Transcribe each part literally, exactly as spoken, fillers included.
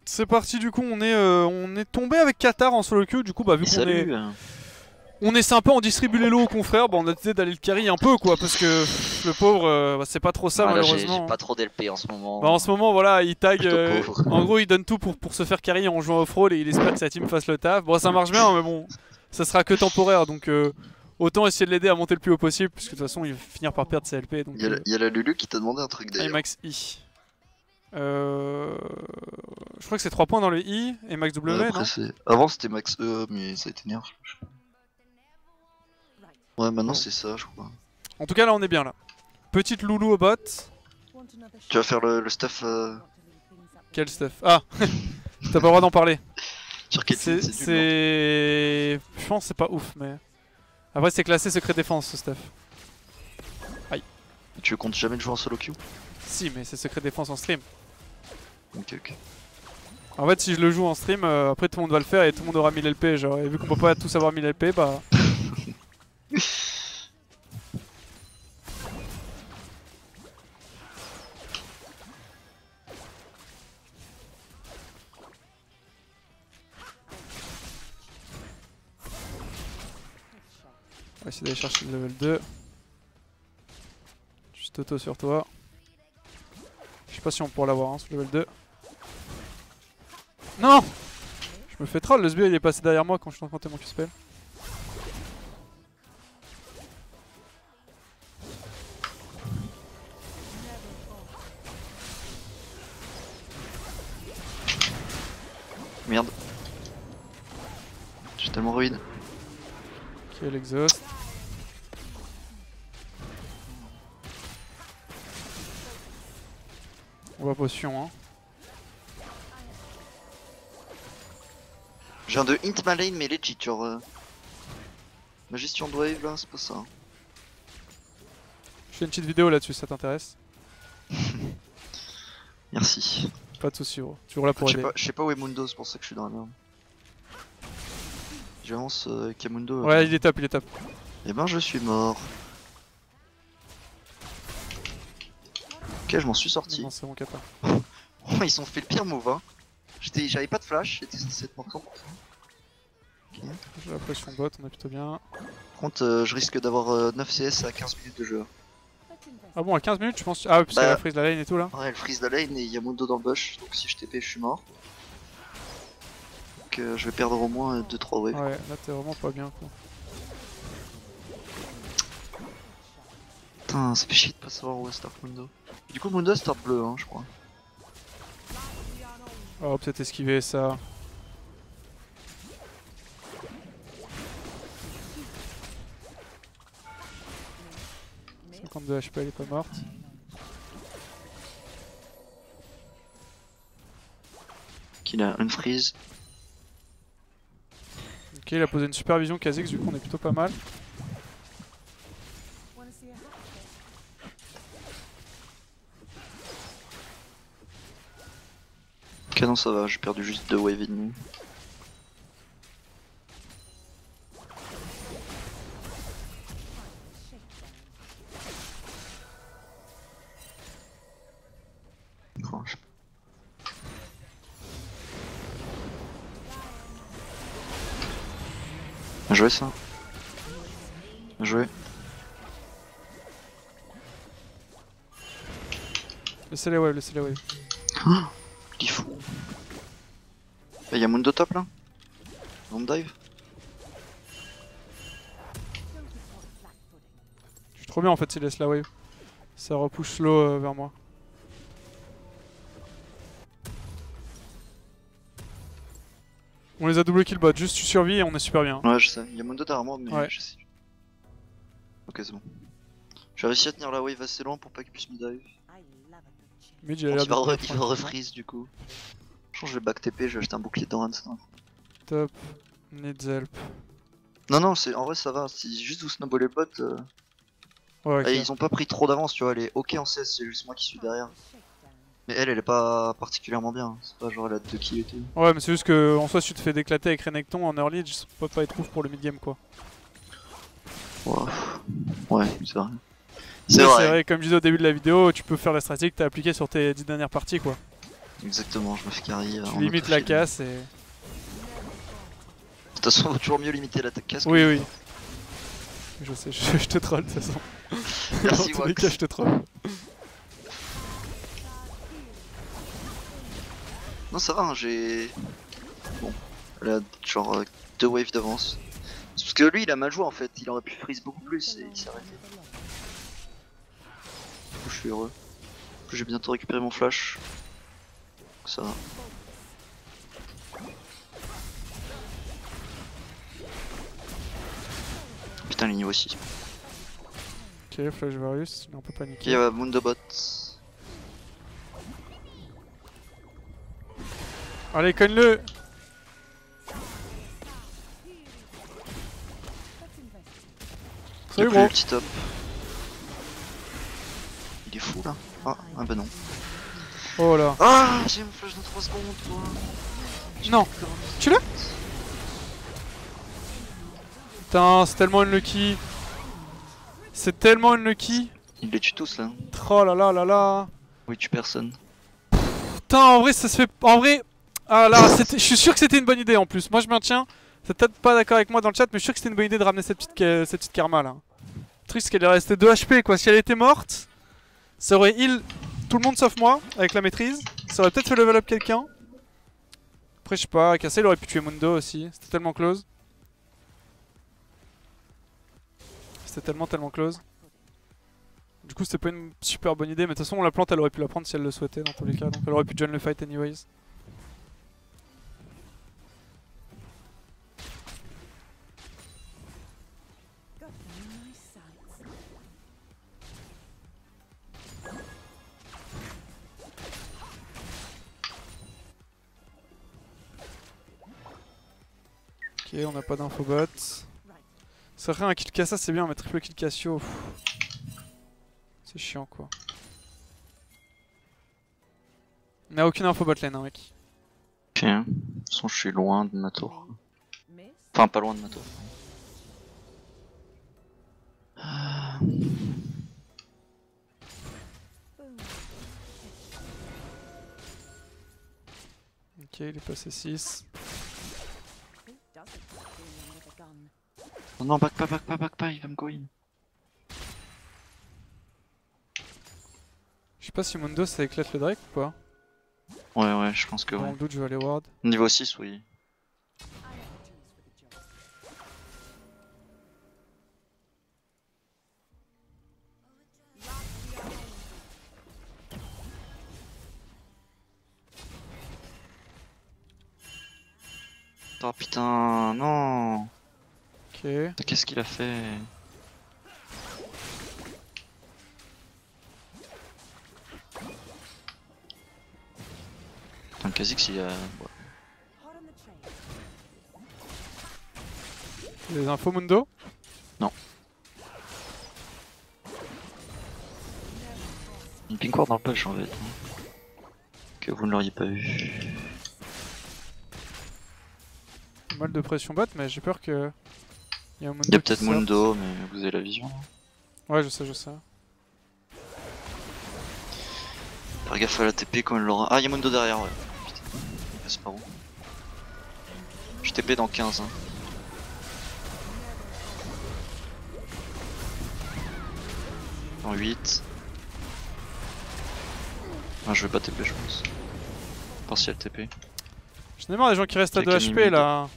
C'est parti, du coup on est, euh, on est tombé avec Qatar en solo queue, du coup bah vu qu'on est... On est sympa, on distribue les lots aux confrères, bah on a décidé d'aller le carry un peu quoi, parce que pff, le pauvre, euh, bah, c'est pas trop ça ah, malheureusement. J'ai pas trop d'L P en ce moment. Bah en ce moment voilà, il tag, euh, pauvre. en gros il donne tout pour, pour se faire carry en jouant off-roll et il espère que sa team fasse le taf. Bon ça marche bien mais bon, ça sera que temporaire donc euh, autant essayer de l'aider à monter le plus haut possible, puisque de toute façon il va finir par perdre ses L P. Donc, il, y a, euh... il y a la Lulu qui t'a demandé un truc d'ailleurs. I max I. Euh... Je crois que c'est trois points dans le I et max W, euh, non? Avant c'était max E, mais ça a été nerf. Ouais, maintenant c'est ça, je crois. En tout cas, là on est bien là. Petite loulou au bot. Tu vas faire le, le stuff. Euh... Quel stuff? Ah t'as pas le droit d'en parler. Sur quel C'est. Je pense que c'est pas ouf, mais. Après, c'est classé secret défense ce stuff. Aïe. Tu comptes jamais le jouer en solo queue? Si, mais c'est secret défense en stream. Ok, ok. En fait, si je le joue en stream, euh, après tout le monde va le faire et tout le monde aura mille L P. Genre, et vu qu'on peut pas tous avoir mille L P, bah. On va essayer d'aller chercher le level deux. Juste auto sur toi. Je sais pas si on pourra l'avoir hein, ce level deux. Non! Je me fais troll, le sbire il est passé derrière moi quand je suis en train de tenter mon Q-spell. Merde. J'ai tellement ruide. Ok, l'exhaust. On va potion hein. Je viens de hint ma lane mais legit genre euh... ma gestion de wave là c'est pas ça. Je fais une petite vidéo là-dessus, ça t'intéresse? Merci. Pas de soucis gros, toujours là pour Je sais aider. pas, je sais pas où est Mundo, c'est pour ça que je suis dans la merde. J'avance euh, Kamundo. Ouais, il est top, il est top. Et ben je suis mort. Ok, je m'en suis sorti. Non, c'est mon Qatar. Oh, ils ont fait le pire move hein. J'avais pas de flash, j'étais censé être mort cent pour cent. Okay. J'ai la pression bot, on est plutôt bien. Par contre, euh, je risque d'avoir euh, neuf C S à quinze minutes de jeu. Ah bon, à quinze minutes, je pense. Ah, ouais, parce bah, qu'elle a freeze la lane et tout là. Ouais, elle freeze la lane et il y a Mundo dans le bush, donc si je T P, je suis mort. Donc euh, je vais perdre au moins deux trois waves. Ouais, là t'es vraiment pas bien quoi. Putain, ça fait chier de pas savoir où est start Mundo. Du coup, Mundo start bleu, hein, je crois. Oh, peut-être esquiver ça. cinquante-deux H P, elle est pas morte. Qu'il a unfreeze. Ok, il a posé une super vision Kha'Zix, du coup on est plutôt pas mal. Ok, non, ça va, j'ai perdu juste deux waves et demi. Oh, je... Bien joué ça. Bien joué. Laissez les waves, laissez les waves. Oh, il est fou. Y'a y Mundo top là. On dive. Je suis trop bien en fait s'il laisse la wave. Ça repousse slow euh, vers moi. On les a double kill bot, juste tu survis et on est super bien. Ouais, je sais. Y'a Mundo derrière moi, mais ouais. je sais. Ok, c'est bon. J'ai réussi à tenir la wave assez loin pour pas qu'il puisse me dive. Mid, Il va, re il va refreeze du coup. Je pense que je vais back T P, je vais acheter un bouclier de Doran. Top. Needs help. Non, non, en vrai ça va. Si juste vous snowballez le bot. Euh... Ouais, okay. Et ils ont pas pris trop d'avance, tu vois. Elle est ok en C S, c'est juste moi qui suis derrière. Mais elle, elle est pas particulièrement bien. C'est pas genre elle a deux kills et tout. Ouais, mais c'est juste que en soi, si tu te fais déclater avec Renekton en early, je peux pas être ouf pour le mid game quoi. Ouais, ouais c'est vrai. C'est vrai. vrai, comme je disais au début de la vidéo, tu peux faire la stratégie que t'as appliquée sur tes dix dernières parties quoi. Exactement, je me fais carry. Tu limites la casse et... De toute façon, faut toujours mieux limiter la casse. Oui, oui. Je sais, je, je te troll de toute façon. Merci, dans tous les cas, je te troll. Non, ça va, hein, j'ai... Bon, là, genre euh, deux waves d'avance. C'est parce que lui, il a mal joué en fait, il aurait pu freeze beaucoup plus et il s'est arrêté. Du coup, je suis heureux. J'ai bientôt récupéré mon flash. Donc ça va. Putain, les niveaux aussi. Ok, flash Varius, il est un peu paniqué. Ok, il y a Mundobot. Allez, cogne-le. Salut gros. Petit top. Il est fou là. Ah, ah bah non. Oh là. Ah, j'ai mon flash dans trois secondes toi. Non. Tu l'as? Putain, c'est tellement unlucky. C'est tellement unlucky. Il les tue tous là. Oh là là là là. Oui, il tue personne. Putain, en vrai, ça se fait. En vrai. Ah là, je suis sûr que c'était une bonne idée en plus. Moi, je maintiens. T'es peut-être pas d'accord avec moi dans le chat, mais je suis sûr que c'était une bonne idée de ramener cette petite, euh, cette petite karma là. Triste qu'elle est restée deux H P quoi. Si elle était morte, ça aurait heal tout le monde sauf moi avec la maîtrise. Ça aurait peut-être fait level up quelqu'un. Après, je sais pas. Cassé, il aurait pu tuer Mundo aussi. C'était tellement close. C'était tellement, tellement close. Du coup, c'était pas une super bonne idée, mais de toute façon, la plante elle aurait pu la prendre si elle le souhaitait dans tous les cas. Donc, elle aurait pu join le fight anyways. Ok, on n'a pas d'infobot. Ça ferait un kill Kassa, c'est bien, mais triple kill Cassio. C'est chiant quoi. On n'a aucune info bot lane, hein, mec. Ok, de toute façon, je suis loin de ma tour. Enfin, pas loin de ma tour. Ah. Ok, il est passé six. Oh non, back pas, back pas, back pas, il va me go in. Je sais pas si Mundo ça éclate le Drake ou pas. Ouais, ouais, je pense que Dans ouais. le doute, je vais aller ward. Niveau six, oui. Oh putain, non. Ok. Qu'est-ce qu'il a fait? Putain, Kha'Zix il a... Ouais. Des infos Mundo? Non. Une pink ward dans le push en fait. Que vous ne l'auriez pas vu. Mal de pression bot, mais j'ai peur que. Il y a, Il y a peut-être Mundo, mais vous avez la vision. Ouais, je sais, je sais. Faire gaffe à la T P quand elle l'aura. Ah, il y a Mundo derrière, ouais. Putain, il passe par où? Je T P dans quinze. Hein. Dans huit. Ah, je vais pas T P, je pense. Partiel T P. J'en ai marre des gens qui restent à deux H P là.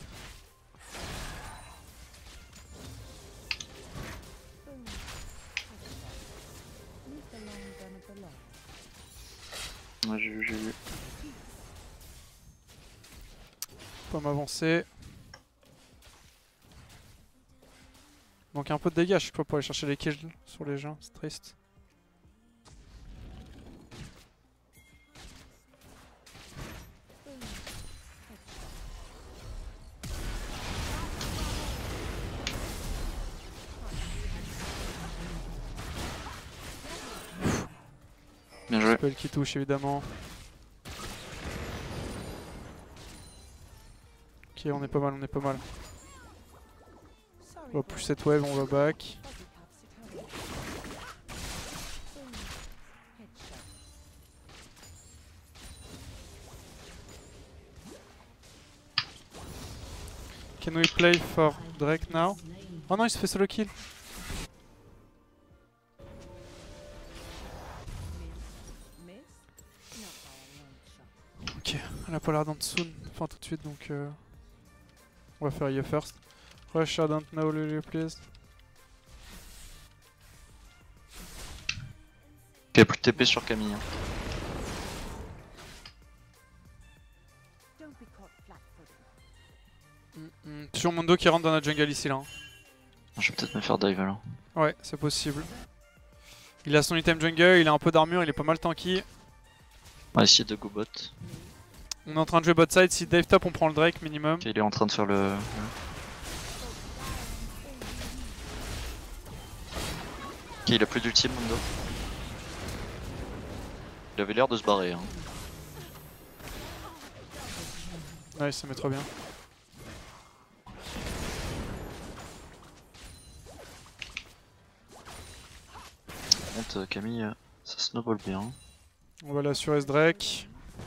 Ouais, j'ai vu, j'ai vu. Faut pas m'avancer. Il manque un peu de dégâts, je sais pas, pour aller chercher les kills sur les gens, c'est triste. Bien joué. Spell qui touche évidemment. Ok, on est pas mal, on est pas mal. On va push cette wave, on va back. Can we play for Drake now? Oh non, il se fait solo kill. Ok, elle a pas l'air d'en dessous, enfin tout de suite donc euh... on va faire E first. Rush, I don't know, Lulu, please. Ok, y'a plus de T P sur Camille. Mm -mm. Sur Mundo qui rentre dans la jungle ici là. Hein. Je vais peut-être me faire dive alors. Ouais, c'est possible. Il a son item jungle, il a un peu d'armure, il est pas mal tanky. On va essayer de go bot. On est en train de jouer bot side, si Dave top on prend le Drake minimum. Ok, il est en train de faire le... Ok, il a plus d'ultime Mundo. Il avait l'air de se barrer. Hein. Ouais, ça met trop bien. Par contre, Camille, ça snowball bien. On va l'assurer ce Drake.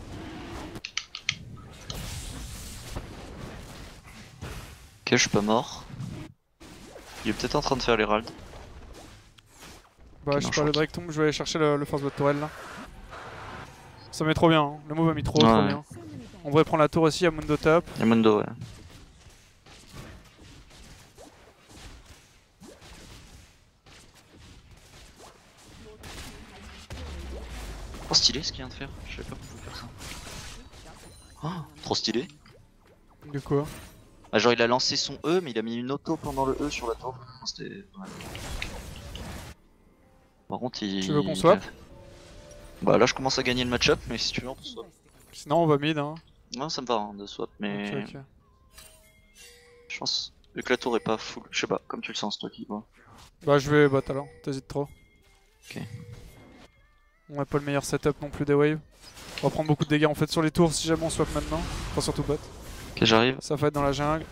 Ok, je suis pas mort. Il est peut-être en train de faire l'Herald. Bah, okay, je sais non, pas, le Drake tombe, je vais aller chercher le, le force bot tourelle là. Ça met trop bien, hein. Le move a mis trop, ouais. trop bien. On devrait prendre la tour aussi à Mundo top. Il y a Mundo, ouais. Oh, stylé ce qu'il vient de faire, je savais pas qu'on pouvait faire ça. Oh, trop stylé. De quoi? Ah, genre il a lancé son E mais il a mis une auto pendant le E sur la tour. C'était... Ouais. Par contre il... Tu veux qu'on swap? Bah là je commence à gagner le match-up mais si tu veux on peut swap. Sinon on va mid hein. Non ça me va hein, de swap mais... Okay, okay. Je pense, vu que la tour est pas full, je sais pas, comme tu le sens toi qui vois. Bah je vais bot alors, t'hésites trop. Ok. On a pas le meilleur setup non plus des waves. On va prendre beaucoup de dégâts en fait sur les tours si jamais on swap maintenant. Enfin surtout bot. Ok j'arrive. Ça va être dans la jungle.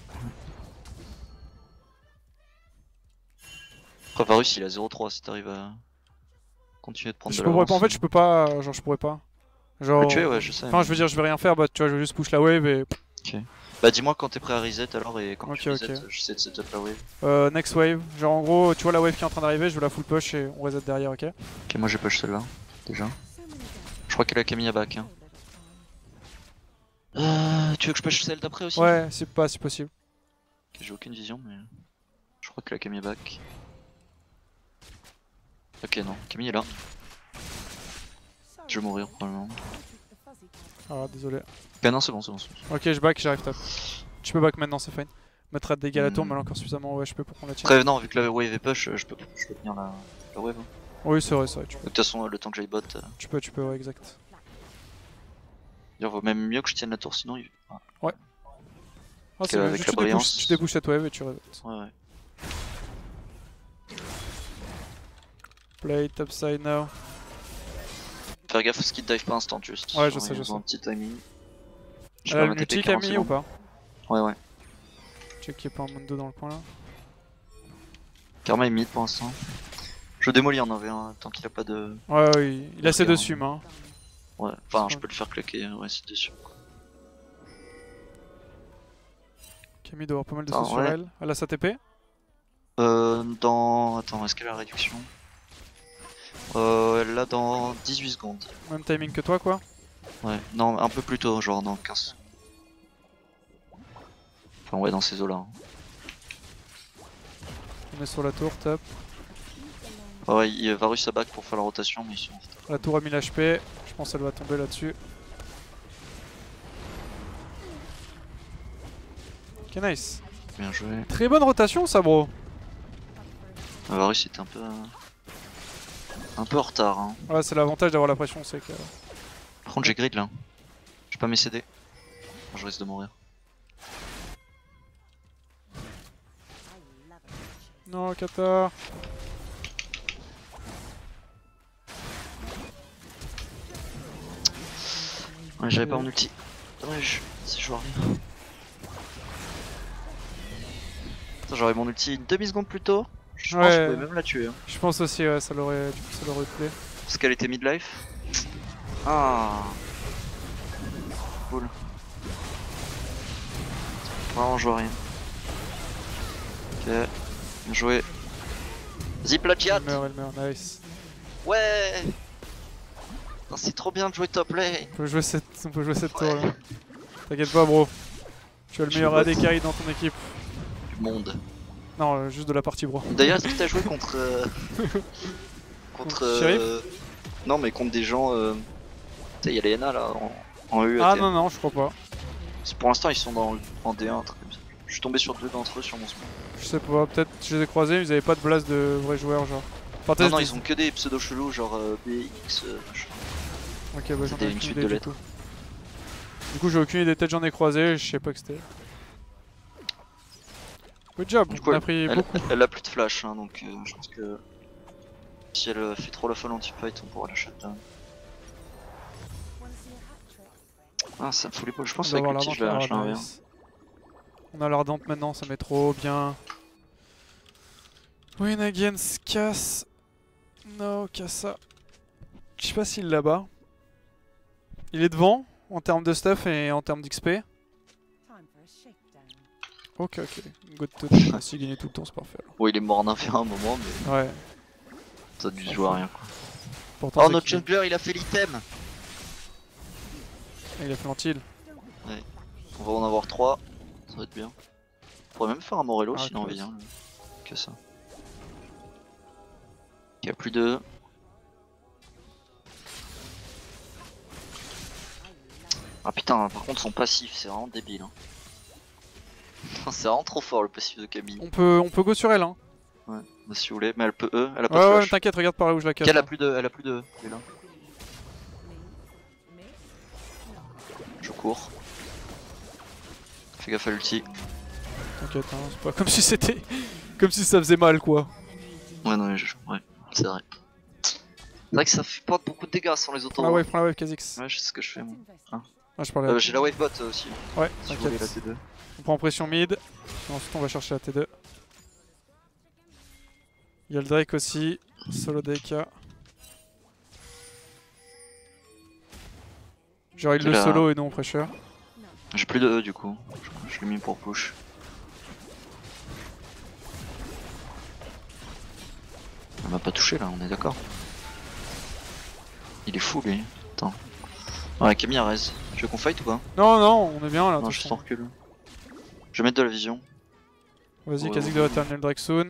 Après Varus il a zéro trois si t'arrives à continuer de prendre Je de pourrais l'avance. pas, en fait je peux pas, genre je pourrais pas. Genre... Tu tuer ouais je sais. Enfin je veux dire je vais rien faire bot, tu vois je vais juste push la wave et... Ok. Bah dis-moi quand t'es prêt à reset alors et quand okay, tu reset, okay. j'essaie de setup la wave. Euh, next wave, genre en gros tu vois la wave qui est en train d'arriver, je veux la full push et on reset derrière, ok? Ok moi j'ai push celle-là, déjà. Je crois qu'elle a Camille à back hein. Euh, tu veux que je push celle d'après aussi? Ouais, c'est pas si possible. Okay, j'ai aucune vision mais... Je crois que la Camille est back. Ok non, Camille est là. Je vais mourir probablement. Ah désolé. Ok non c'est bon c'est bon, bon. Ok je back, j'arrive top. Tu peux back maintenant c'est fine. Mettra de dégâts à la tour hmm. mais elle a encore suffisamment ouais, je peux pour qu'on la tire. Après non vu que la wave est push, je peux, je peux tenir la, la wave. Hein. Oui c'est vrai, c'est vrai. Tu De peux. toute façon le temps que j'aille bot... Euh... Tu peux, tu peux, ouais exact. Il vaut même mieux que je tienne la tour sinon il... Ah. Ouais. Ah, c'est avec la tu, brillance... débouches, tu débouches cette wave et tu reset. Ouais ouais. Play top side now. Faire gaffe à ce qu'il dive pas instant juste. Ouais je sais, je sais. Un petit timing. Elle a une ulti Camille ou pas? Ouais ouais. Check qu'il n'y a pas un Mundo dans le coin là. Karma est mid pour l'instant. Je démolis en V un tant qu'il a pas de... Ouais ouais il, il a ses dessus hein. Ouais, enfin je peux le faire claquer, ouais c'est dessus. Camille doit avoir pas mal de ah, sauts ouais. sur elle. Elle a sa T P? Euh dans... Attends, est-ce qu'elle a la réduction? Euh elle l'a dans dix-huit secondes. Même timing que toi quoi? Ouais, non un peu plus tôt, genre dans quinze. Enfin ouais dans ces eaux là. Hein. On est sur la tour, top. Ah ouais, il va réussir à back pour faire la rotation mais ils sont... La tour a mille H P, je pense qu'elle va tomber là-dessus. Ok nice. Bien joué. Très bonne rotation ça bro. Ah, Varus était un peu... Un peu en retard hein. Ouais c'est l'avantage d'avoir la pression, c'est que... Par contre j'ai grid là. Je peux pas m'essayer. Je risque de mourir. Non Kata. Ouais j'avais pas mon ulti. Dommage, si je vois rien. J'aurais mon ulti une demi seconde plus tôt. Je pense que je pouvais même la tuer. Hein. Je pense aussi ouais, ça l'aurait du coup ça l'aurait plaît. Parce qu'elle était mid-life. Ah. Cool. Vraiment, je vois rien. Ok, bien joué. Vas-y, plagiat. Elle meurt, elle meurt, nice. Ouais. C'est trop bien de jouer top lane. On peut jouer cette, on peut jouer cette Ouais. tour là. T'inquiète pas, bro. Tu as le Je meilleur le A D botte. carry dans ton équipe. Du monde. Non, euh, juste de la partie, bro. D'ailleurs, est-ce que t'as joué contre. Euh... contre. Euh... Non, mais contre des gens. Euh... Tu sais, il y a les N A là en, en U. Ah non, non, je crois pas. Pour l'instant, ils sont dans... en D un, un truc comme ça. Je suis tombé sur deux d'entre eux sur mon spawn. Je sais pas, peut-être je les ai croisés, ils avaient pas de blast de vrais joueurs, genre. Enfin, Non, non, je ils ont que des pseudo chelous, genre euh, B X. Euh, machin. Ok, bah j'en C'était ai une aucune suite idée de du lettres. coup. Du coup, j'ai aucune idée, peut-être j'en ai croisé, je sais pas que c'était. Good job, Du coup, on a elle, pris elle, beaucoup. elle a plus de flash, hein, donc euh, je pense que si elle euh, fait trop la folle anti-fight, on pourra la shutdown. Ah, ça me fout les poils. Je pense On qu'avec doit le avoir petit, je la, l'ardente, je la ah, reviens. nice. On a l'ardente maintenant, ça met trop bien. Win against Cass. No, Kassa. Je sais pas s'il là-bas. Il est devant en termes de stuff et en termes d'X P. Ok, ok. Good to know. S'il gagnait tout le temps, c'est parfait. Alors. Bon, il est mort en un v un un moment, mais Ouais. ça a dû se jouer à rien quoi. Pourtant, Oh, c'est notre qu'il- jungler, il a fait l'item. il a fait l'antil. On va en avoir trois, ça va être bien. On pourrait même faire un Morello Ah, s'il en classe. vient. Que ça. Il y a plus de. Ah putain, par contre son passif c'est vraiment débile. Hein. C'est vraiment trop fort le passif de Camille. On peut, on peut go sur elle, hein. Ouais, bah, si vous voulez, mais elle peut E, elle a pas Ouais, de ouais, flash. t'inquiète, regarde par là où je la casse. Elle a hein. plus de, elle a plus de, elle est là. Je cours. Fais gaffe à l'ulti. T'inquiète, hein, c'est pas comme si c'était. Comme si ça faisait mal, quoi. Ouais, non, mais je... ouais, c'est vrai. C'est vrai que ça fait pas beaucoup de dégâts sans les autos. Prends la wave, prends la wave, Kha'Zix. Ouais, je sais ce que je fais moi. Ah, je parlais à Euh, J'ai la wave bot euh, aussi. Ouais, Si vous voulez la t'inquiète. T deux. On prend pression mid. Et ensuite, on va chercher la T deux. Il y a le Drake aussi. Solo D K. Genre, il C'est le la- solo et non pressure. J'ai plus de E du coup. Je, je l'ai mis pour push. On m'a pas touché là, on est d'accord. Il est fou lui. Attends. Ouais, Camille a raise. Tu veux qu'on fight ou pas? Non, non, on est bien là. Non, de je toute suis façon. en recul. Je vais mettre de la vision. Vas-y, Ouais, Kha'Zix ouais. devrait terminer le Drake soon.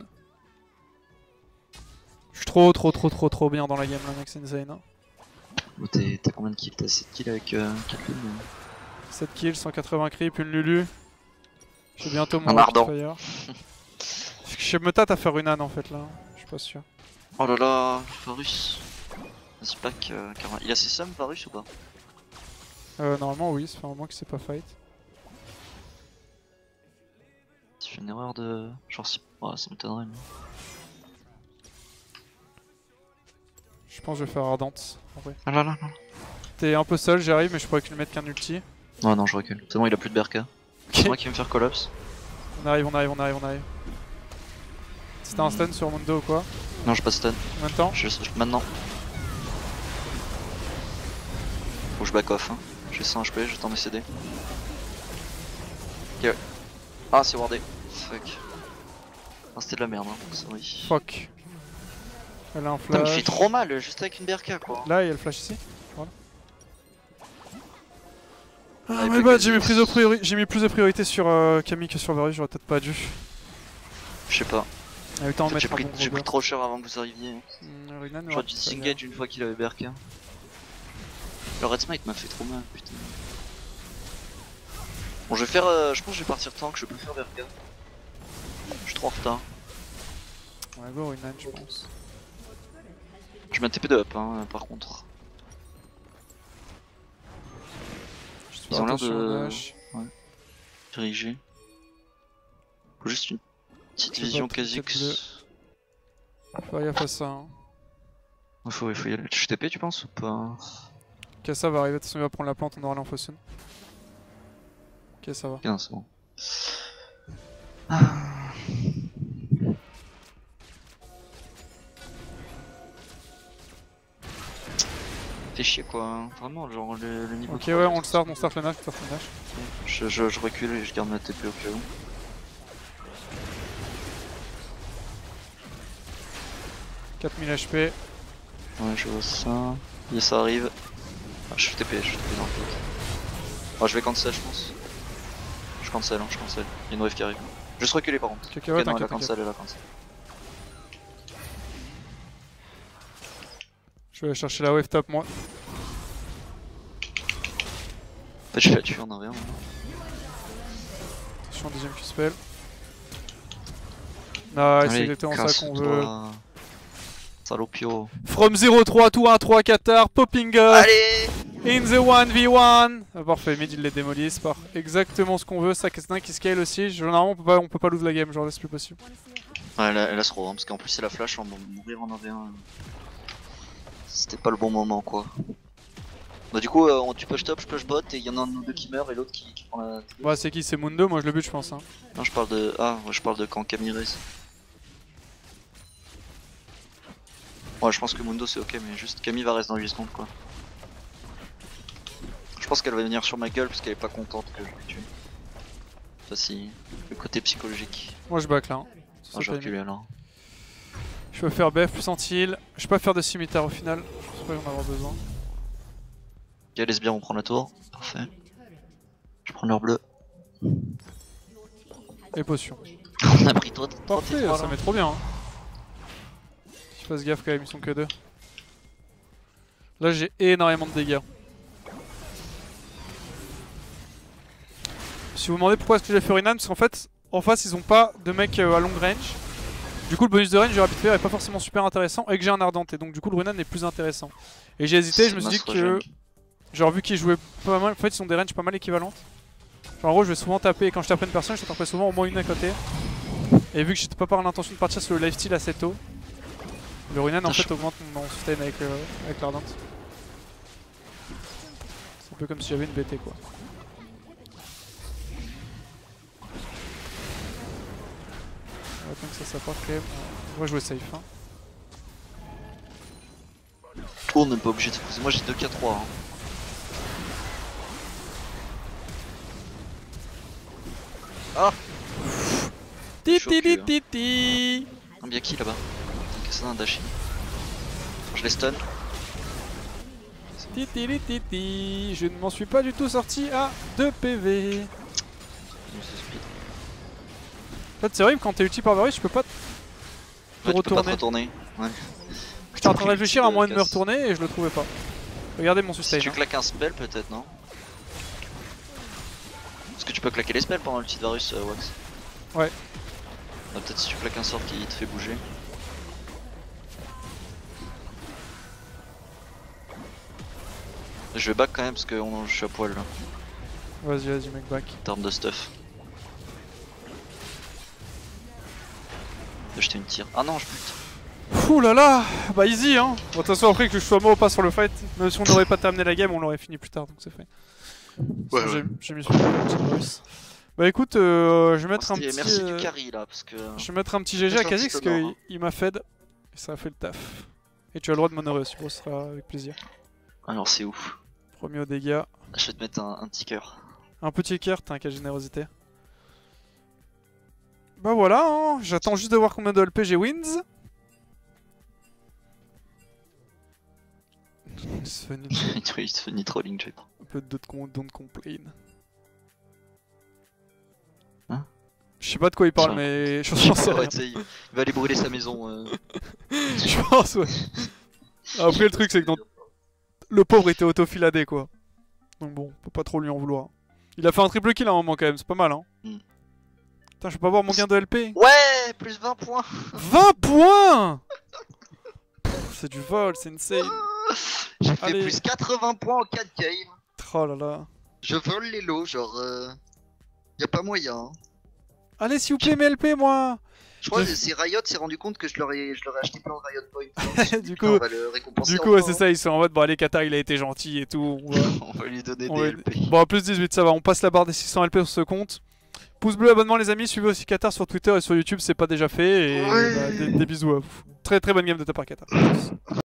Je suis trop, trop, trop, trop, trop bien dans la game là, mec, c'est insane. Hein. Oh, T'as combien de kills? T'as sept kills avec euh, Kathleen euh sept kills, cent quatre-vingts creep, une Lulu. J'ai bientôt mon Un ardent. Fire. Je me tâte à faire une âne en fait là, je suis pas sûr. Oh là là, Varus. Vas-y, pack. Euh, car- Il a ses sums, Varus ou pas? Euh, normalement oui, ça fait un moment qu'il sait pas fight. Tu fais une erreur de. Genre, si. Ouais, ça m'étonnerait. Mais... Je pense que je vais faire ardente en vrai. Ah là là là. T'es un peu seul, j'arrive, mais je pourrais que tu le mettes qu'un ulti. Non, non, je recule. C'est bon, il a plus de berka. C'est Ok. moi qui vais me faire collapse. On arrive, on arrive, on arrive, on arrive. C'était un stun sur Mundo ou quoi? Non, j'ai pas de stun. En même temps? Je, je- maintenant. Faut que je back off. Hein. J'ai cent H P, je t'en C D. Ok, ouais. Ah, c'est wardé. Fuck. Ah, c'était de la merde, hein. Sorry. Fuck. Elle a un Putain, mais il flash. fait trop mal juste avec une B R K quoi. Là, il y a le flash ici. Voilà. Ah, Ouais, mais plus bah, que j'ai mis, dix. plus de priori- j'ai mis plus de priorité sur euh, Camille que sur Varus, j'aurais peut-être pas dû. Je sais pas. Il a eu le temps En de fait, J'ai mettre un pris, bon j'ai gros pris trop cher avant que vous arriviez. Hmm, Runan, J'aurais ouais, dû ça disengage une fois qu'il avait B R K. Le red smite m'a fait trop mal, putain. Bon, je vais faire. Euh, je pense que je vais partir tank, je peux faire B R K. Je suis trop en retard. vient. Ouais, go Runan, je pense. Je mets un T P de up, hein, par contre. Juste Ils faire ont l'air attention au de- Nash. Dirigé. Faut juste une petite Je sais vision pas, peut-être Kha'Zix. Faut gaffe à ça. Hein. Il faut, il faut y aller. Tu T P, tu penses ou pas? Ok, ça va arriver, de toute façon, il va prendre la plante, on aura l'info soon. Ok, ça va. Ok, non, c'est bon. Fais chier quoi, vraiment, genre le, le niveau. Ok, ouais, on le start, on start le Nash, on start le Nash. Je, je, je recule et je garde ma T P au cas où. quatre mille H P. Ouais, je vois ça. Et ça arrive. Ah, je suis T P, je suis T P dans le pic. Oh, je vais cancel, je pense. Je cancel, hein, je cancel. Il y a une wave qui arrive. Juste reculer par contre. Ok, ouais, ok, non, elle a t'inquiète, cancel, elle a cancel. Je vais aller chercher la wave top, moi. En fait, je vais la tuer en un v un. Attention, deuxième Q-spell. Nice, c'est exactement ça qu'on veut. Salopio. From zéro trois to un trois Qatar, popping up. Allez! In the one v one. Ah, parfait, mid il les démolit, c'est par exactement ce qu'on veut. Ça, Kestin qui scale aussi. Je, normalement, on peut pas, on peut pas lose la game, genre là c'est plus possible. Ouais, elle a, elle a ce roll, hein, parce qu'en plus, c'est la flash, on va mourir en un v un. C'était pas le bon moment, quoi. Bah, du coup, euh, on, tu push top, je push bot, et il y en a un de nous deux qui meurt et l'autre qui, qui prend la. Ouais, c'est qui? C'est Mundo, moi je le bute, je pense. Hein. Non, je parle de. Ah, ouais, je parle de quand Camille race. Ouais, je pense que Mundo c'est ok, mais juste Camille va rester dans huit secondes, quoi. Je pense qu'elle va venir sur ma gueule parce qu'elle est pas contente que je la tue. Ça, si. Le côté psychologique. Moi je back là. Hein. Ah, je vais reculer alors. Je peux faire B F plus anti-heal. Je peux pas faire de cimetière au final. Je sais pas en avoir besoin. Ok, les sbires vont prendre la tour. Parfait. Je prends leur bleu. Et potions. On a pris trop de Parfait, ça met trop bien. Hein. Je fasse gaffe quand même, ils sont que deux. Là j'ai énormément de dégâts. Si vous vous demandez pourquoi est-ce que j'ai fait Runan, parce qu'en fait, en face ils ont pas de mecs à long range. Du coup le bonus de range du rapid fire est pas forcément super intéressant et que j'ai un ardente, donc du coup le Runan est plus intéressant. Et j'ai hésité, je me suis dit que... Genre vu qu'ils jouaient pas mal, en fait ils ont des ranges pas mal équivalentes. Genre en gros je vais souvent taper, quand je tape une personne je taperai souvent au moins une à côté. Et vu que j'étais pas par l'intention de partir sur le lifesteal assez tôt, le Runan en fait augmente mon sustain avec, euh, avec l'ardente. C'est un peu comme si j'avais une B T quoi. Ouais, comme ça ça part quand même. On va jouer safe hein. Oh, on n'est pas obligé de poser. Moi j'ai deux K trois. Hein. Ah! Titi titi titi. Un bien qui là-bas? Ok, c'est un dashi. Je les stun. Titi titi. Je ne m'en suis pas du tout sorti à deux P V. En fait, c'est horrible quand t'es ulti par Varus, je peux pas te ouais, retourner. Tu peux pas te retourner. Ouais. J'étais en train de réfléchir à moyen de me retourner et je le trouvais pas. Regardez mon sustain. Si tu hein. claques un spell, peut-être, non? Est-ce que tu peux claquer les spells pendant le petit Varus, euh, Wax? Ouais. Ah, peut-être si tu claques un sort qui te fait bouger. Je vais back quand même parce que on, je suis à poil là. Vas-y, vas-y, mec, back. En termes de stuff. J'ai jeté une tire. Ah non, je bute. Ouh là là. Bah easy hein. Bon, de toute façon, après que je sois mort ou pas sur le fight, même si on n'aurait pas terminé la game, on l'aurait fini plus tard, donc c'est fait. Ouais, ouais. J'ai mis sur le petit Varus. Bah écoute, euh, je vais mettre un petit... Merci euh, du carry là, parce que... Je vais mettre un petit G G à Kha'Zix parce qu'il hein. il m'a fed et ça a fait le taf. Et tu as le droit de m'honorer aussi, bon, ce sera avec plaisir. Alors c'est ouf. Premier au dégâts. Je vais te mettre un, un petit cœur. Un petit cœur, t'as un cas de générosité. Bah voilà, hein. J'attends juste de voir combien de L P j'ai wins. It's funny. It's funny trolling, je sais pas. Un peu de don't complain. Hein? Je sais pas de quoi il parle, ça, mais je pense ouais, il va aller brûler sa maison. Euh... Je pense, ouais. Après, le truc, c'est que dans... le pauvre était autofiladé, quoi. Donc bon, on peut pas trop lui en vouloir. Il a fait un triple kill à un moment, quand même, c'est pas mal, hein. Mm. Putain, je peux pas avoir mon gain de L P. Ouais, plus vingt points. vingt points. C'est du vol, c'est insane. J'ai fait plus quatre-vingts points en quatre games. Oh là là. Je vole les lots, genre... Euh... Y'a pas moyen. Hein. Allez, s'il vous plaît, mes L P, moi. Je crois que c'est Riot s'est rendu compte que je leur ai, je leur ai acheté plein de Riot Points. Du coup, du coup ouais, c'est ça, ils sont en mode, bon allez, Qatar, il a été gentil et tout. On va, on va lui donner on des va... L P. Bon, plus dix-huit, ça va, on passe la barre des six cents L P sur ce compte. Pouce bleu, abonnement les amis, suivez aussi Qatar sur Twitter et sur YouTube, c'est pas déjà fait. Et ouais. bah, des, des bisous à vous. Très très bonne game de ta part, Qatar.